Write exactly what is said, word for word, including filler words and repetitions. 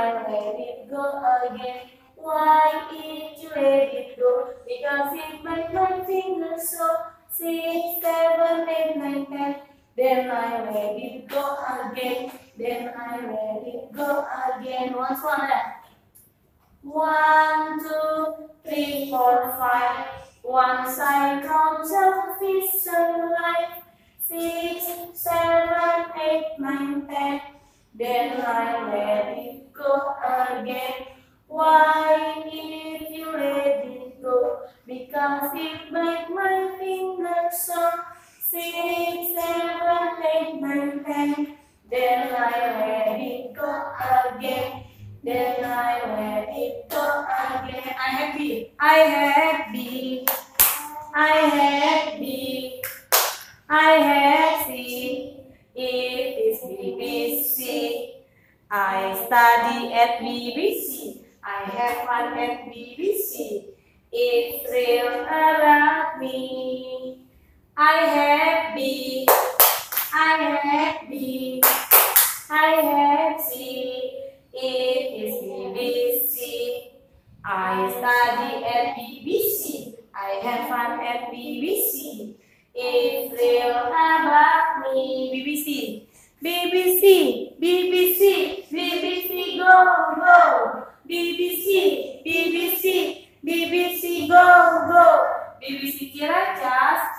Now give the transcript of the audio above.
I let it go again. Why did you let it go? Because it made my fingers so. Six, seven, eight, nine, ten. Then I let it go again. Then I let it go again. Once more. One, two, three, four, five. Once I count jellyfish alive. Six, seven, eight, nine, ten. Then I let it go again. Why did you let it go? Because it made my fingers sore. Six, seven, eight, nine, ten. Then I let it go again. Then I let it go again. I have B. I have B. I have B. I have C. It is B B C. I study at B B C. I have fun at B B C. It's real about me. I have B. I have B. I have C. It is B B C. I study at B B C. I have fun at B B C. It's real about me. B B C. B B C. B B C. B B C. Go, go. B B C. B B C. B B C. Go, go. B B C Ciracas.